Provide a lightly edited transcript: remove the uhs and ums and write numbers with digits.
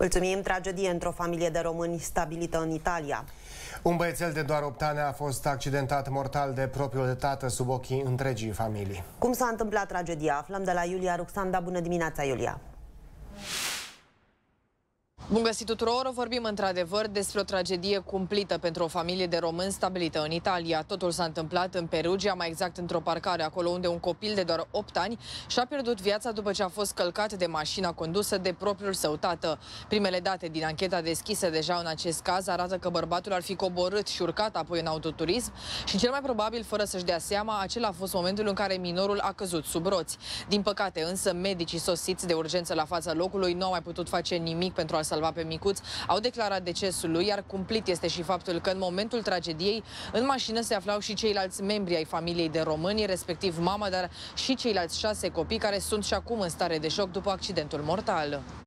Mulțumim. Tragedie într-o familie de români stabilită în Italia. Un băiețel de doar 8 ani a fost accidentat mortal de propriul tată sub ochii întregii familii. Cum s-a întâmplat tragedia? Aflăm de la Iulia Ruxanda. Bună dimineața, Iulia! Bun găsit tuturor! Vorbim într-adevăr despre o tragedie cumplită pentru o familie de români stabilită în Italia. Totul s-a întâmplat în Perugia, mai exact într-o parcare, acolo unde un copil de doar 8 ani și-a pierdut viața după ce a fost călcat de mașina condusă de propriul său tată. Primele date din ancheta deschisă deja în acest caz arată că bărbatul ar fi coborât și urcat apoi în autoturism și cel mai probabil, fără să-și dea seama, acela a fost momentul în care minorul a căzut sub roți. Din păcate însă, medicii sosiți de urgență la fața locului nu au mai putut face nimic pentru a salva pe micuț, au declarat decesul lui, iar cumplit este și faptul că în momentul tragediei în mașină se aflau și ceilalți membri ai familiei de români, respectiv mama, dar și ceilalți 6 copii care sunt și acum în stare de șoc după accidentul mortal.